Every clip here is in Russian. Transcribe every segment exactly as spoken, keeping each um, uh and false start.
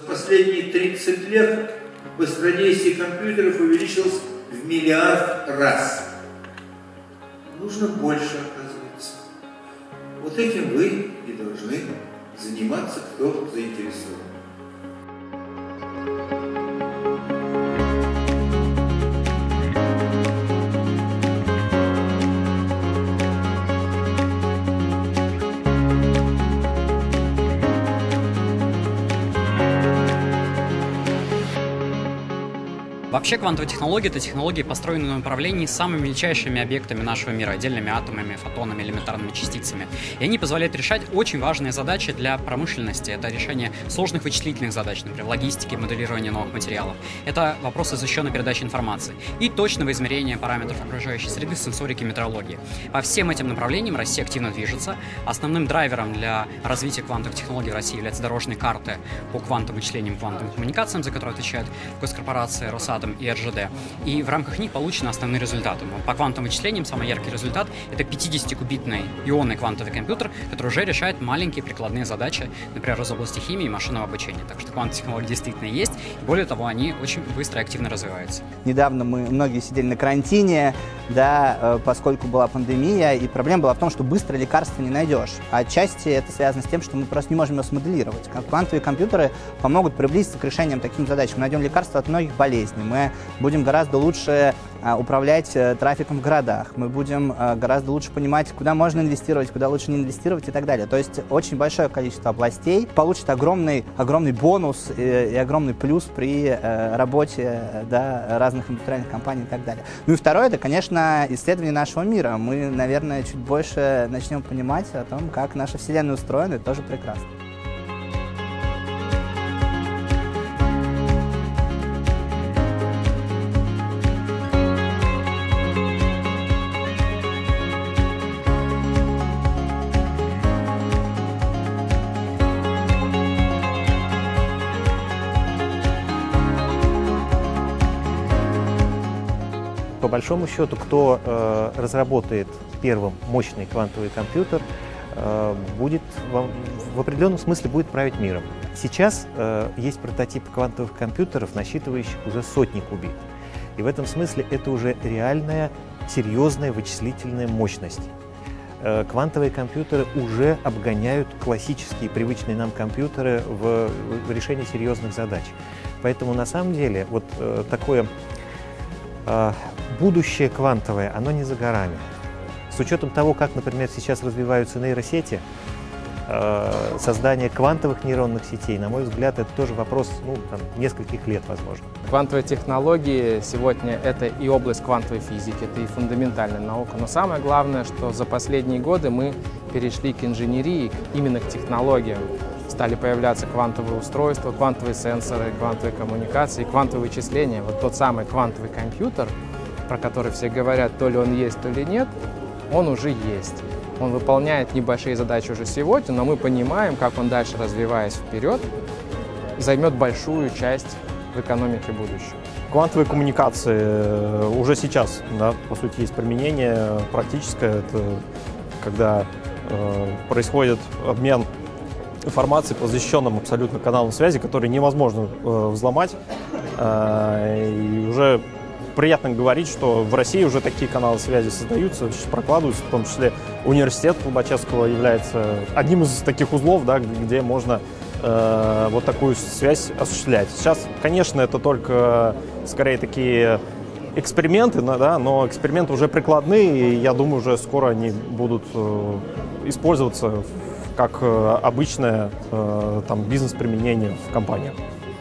последние тридцать лет быстродействие компьютеров увеличилось в миллиард раз. Нужно больше, оказывается. Вот этим вы и должны заниматься, кто заинтересован. Вообще квантовые технологии — это технологии, построенные на управлении самыми мельчайшими объектами нашего мира, отдельными атомами, фотонами, элементарными частицами. И они позволяют решать очень важные задачи для промышленности. Это решение сложных вычислительных задач, например, логистики, моделирования новых материалов. Это вопросы защищенной передачи информации и точного измерения параметров окружающей среды, сенсорики, метеорологии. По всем этим направлениям Россия активно движется. Основным драйвером для развития квантовых технологий в России являются дорожные карты по квантовым вычислениям и квантовым коммуникациям, за которые отвечают госкорпорации Росатом и эр жэ дэ. И в рамках них получены основные результаты. По квантовым вычислениям самый яркий результат — это пятидесятикубитный ионный квантовый компьютер, который уже решает маленькие прикладные задачи, например, из области химии и машинного обучения. Так что квантовые технологии действительно есть. И более того, они очень быстро и активно развиваются. Недавно мы многие сидели на карантине, да, поскольку была пандемия, и проблема была в том, что быстро лекарства не найдешь. А отчасти это связано с тем, что мы просто не можем его смоделировать. Квантовые компьютеры помогут приблизиться к решениям таким задач. Мы найдем лекарства от многих болезней. Мы будем гораздо лучше а, управлять а, трафиком в городах, мы будем а, гораздо лучше понимать, куда можно инвестировать, куда лучше не инвестировать и так далее. То есть очень большое количество областей получит огромный, огромный бонус и, и огромный плюс при а, работе да, разных индустриальных компаний и так далее. Ну и второе, это, конечно, исследование нашего мира. Мы, наверное, чуть больше начнем понимать о том, как наша Вселенная устроена, это тоже прекрасно. По большому счету, кто э, разработает первым мощный квантовый компьютер, э, будет в, в определенном смысле будет править миром. Сейчас э, есть прототипы квантовых компьютеров, насчитывающих уже сотни кубит. И в этом смысле это уже реальная, серьезная вычислительная мощность. Э, квантовые компьютеры уже обгоняют классические, привычные нам компьютеры в, в решении серьезных задач. Поэтому на самом деле вот э, такое э, будущее квантовое, оно не за горами. С учетом того, как, например, сейчас развиваются нейросети, э, создание квантовых нейронных сетей, на мой взгляд, это тоже вопрос ну, там, нескольких лет, возможно. Квантовые технологии сегодня это и область квантовой физики, это и фундаментальная наука. Но самое главное, что за последние годы мы перешли к инженерии, именно к технологиям. Стали появляться квантовые устройства, квантовые сенсоры, квантовые коммуникации, квантовые вычисления. Вот тот самый квантовый компьютер, про который все говорят, то ли он есть, то ли нет, он уже есть. Он выполняет небольшие задачи уже сегодня, но мы понимаем, как он дальше, развиваясь вперед, займет большую часть в экономике будущего. Квантовые коммуникации уже сейчас, да, по сути, есть применение практическое. Это когда э, происходит обмен информацией по защищенным абсолютно каналам связи, которые невозможно э, взломать. Э, и уже приятно говорить, что в России уже такие каналы связи создаются, прокладываются, в том числе университет Лобачевского является одним из таких узлов, да, где можно э, вот такую связь осуществлять. Сейчас, конечно, это только скорее такие эксперименты, да, но эксперименты уже прикладные, и я думаю, уже скоро они будут э, использоваться как э, обычное э, там, бизнес-применение в компаниях.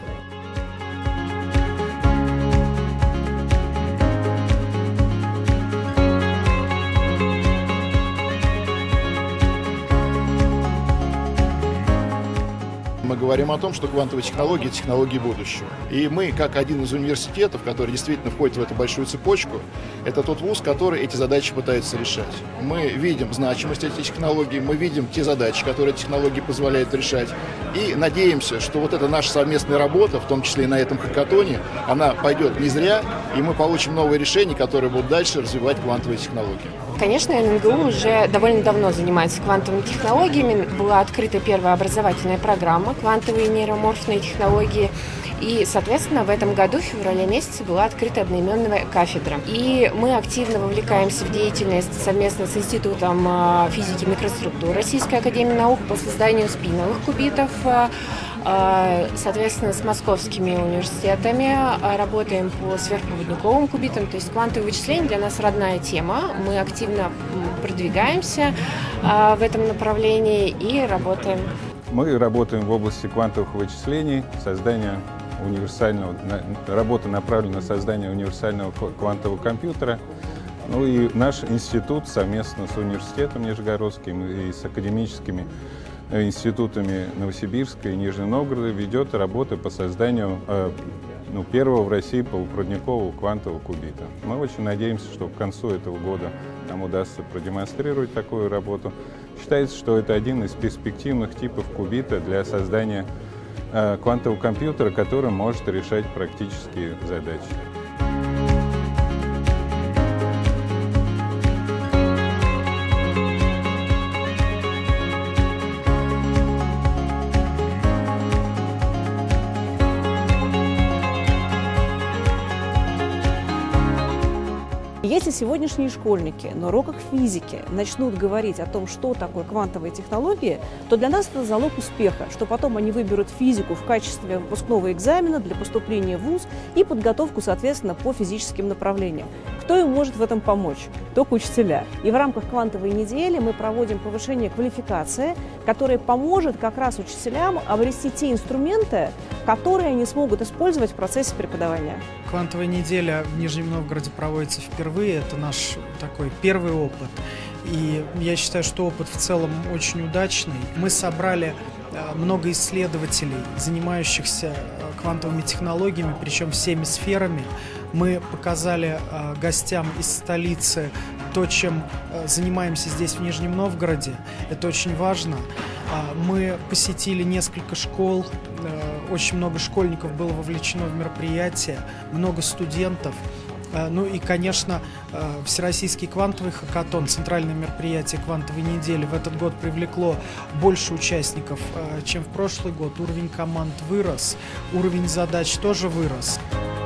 Мы говорим о том, что квантовые технологии – технологии будущего. И мы, как один из университетов, который действительно входит в эту большую цепочку, это тот вуз, который эти задачи пытается решать. Мы видим значимость этих технологий, мы видим те задачи, которые технологии позволяют решать, и надеемся, что вот эта наша совместная работа, в том числе и на этом хакатоне, она пойдет не зря, и мы получим новые решения, которые будут дальше развивать квантовые технологии. Конечно, эн эн гэ у уже довольно давно занимается квантовыми технологиями. Была открыта первая образовательная программа «Квантовые нейроморфные технологии». И, соответственно, в этом году, в феврале месяце, была открыта одноименная кафедра. И мы активно вовлекаемся в деятельность совместно с Институтом физики и микроструктур Российской академии наук по созданию спиновых кубитов, соответственно, с московскими университетами, работаем по сверхпроводниковым кубитам, то есть квантовые вычисления для нас родная тема. Мы активно продвигаемся в этом направлении и работаем. Мы работаем в области квантовых вычислений, создания универсального, работа направлена на создание универсального квантового компьютера. Ну и наш институт совместно с университетом Нижегородским и с академическими институтами Новосибирска и Нижнего Новгорода ведет работу по созданию ну, первого в России полупроводникового квантового кубита. Мы очень надеемся, что к концу этого года нам удастся продемонстрировать такую работу. Считается, что это один из перспективных типов кубита для создания э, квантового компьютера, который может решать практические задачи. Если сегодняшние школьники на уроках физики начнут говорить о том, что такое квантовые технологии, то для нас это залог успеха, что потом они выберут физику в качестве выпускного экзамена для поступления в вуз и подготовку, соответственно, по физическим направлениям. Кто им может в этом помочь? Только учителя. И в рамках квантовой недели мы проводим повышение квалификации, которое поможет как раз учителям обрести те инструменты, которые они смогут использовать в процессе преподавания. Квантовая неделя в Нижнем Новгороде проводится впервые. Это наш такой первый опыт. И я считаю, что опыт в целом очень удачный. Мы собрали много исследователей, занимающихся квантовыми технологиями, причем всеми сферами. Мы показали гостям из столицы то, чем занимаемся здесь, в Нижнем Новгороде. Это очень важно. Мы посетили несколько школ, очень много школьников было вовлечено в мероприятие, много студентов. Ну и, конечно, Всероссийский квантовый хакатон, центральное мероприятие квантовой недели, в этот год привлекло больше участников, чем в прошлый год. Уровень команд вырос, уровень задач тоже вырос.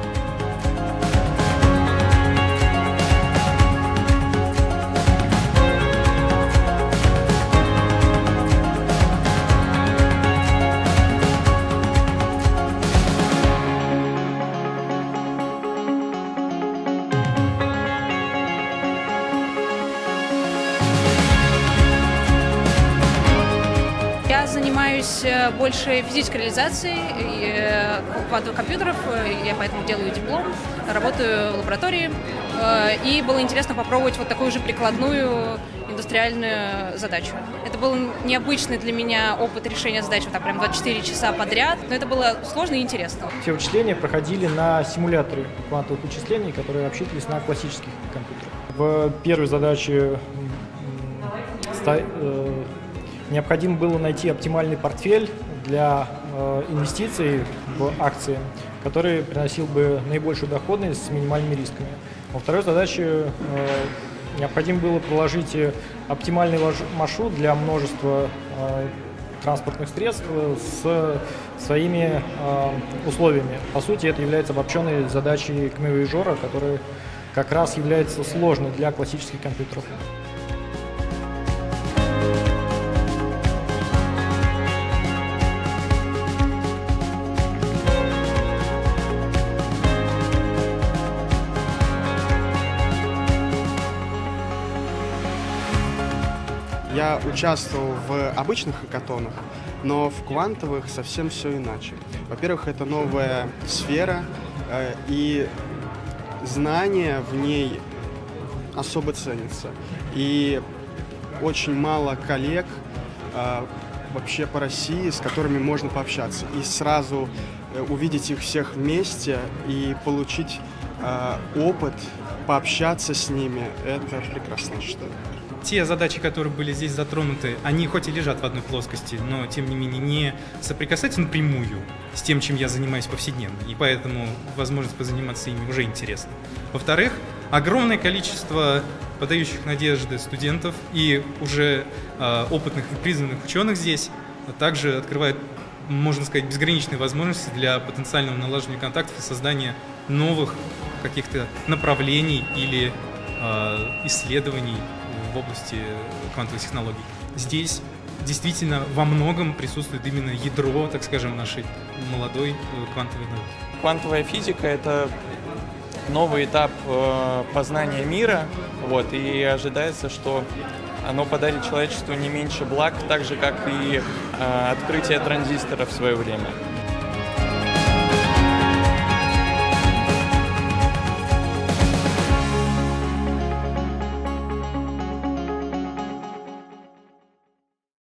Я занимаюсь больше физической реализацией квантовых компьютеров, я поэтому делаю диплом, работаю в лаборатории, и было интересно попробовать вот такую же прикладную индустриальную задачу. Это был необычный для меня опыт решения задач вот так прям двадцать четыре часа подряд, но это было сложно и интересно. Все вычисления проходили на симуляторе квантовых вычислений, которые обсчитывались на классических компьютерах. В первой задаче необходимо было найти оптимальный портфель для э, инвестиций в акции, который приносил бы наибольшую доходность с минимальными рисками. Во второй задаче э, необходимо было проложить оптимальный маршрут для множества э, транспортных средств с своими э, условиями. По сути, это является обобщенной задачей камевояжера, которая как раз является сложной для классических компьютеров. Я участвовал в обычных хакатонах, но в квантовых совсем все иначе. Во-первых, это новая сфера, э, и знания в ней особо ценятся. И очень мало коллег э, вообще по России, с которыми можно пообщаться. И сразу э, увидеть их всех вместе и получить э, опыт, пообщаться с ними, это прекрасно, я считаю. Те задачи, которые были здесь затронуты, они хоть и лежат в одной плоскости, но, тем не менее, не соприкасаются напрямую с тем, чем я занимаюсь повседневно. И поэтому возможность позаниматься ими уже интересна. Во-вторых, огромное количество подающих надежды студентов и уже э, опытных и признанных ученых здесь также открывает, можно сказать, безграничные возможности для потенциального налаживания контактов и создания новых каких-то направлений или э, исследований в области квантовых технологий. Здесь действительно во многом присутствует именно ядро, так скажем, нашей молодой квантовой науки. Квантовая физика — это новый этап э, познания мира, вот, и ожидается, что оно подарит человечеству не меньше благ, так же, как и э, открытие транзистора в свое время.